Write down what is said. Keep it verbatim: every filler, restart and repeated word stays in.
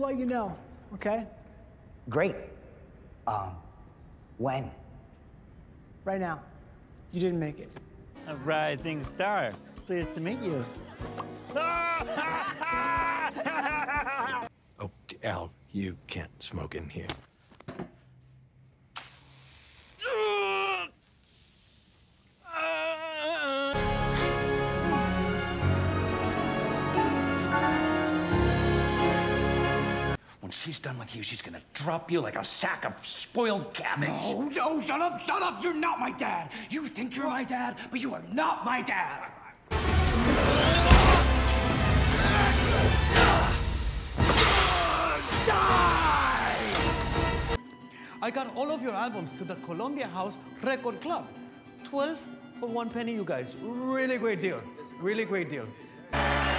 let you know, okay? Great. Um, when? Right now. You didn't make it. A rising star. Pleased to meet you. Oh, Al, you can't smoke in here. When she's done with you, she's gonna drop you like a sack of spoiled cabbage. No, no, shut up, shut up! You're not my dad! You think you're my dad, but you are not my dad! Die! I got all of your albums to the Columbia House Record Club. twelve for one penny, you guys. Really great deal. Really great deal.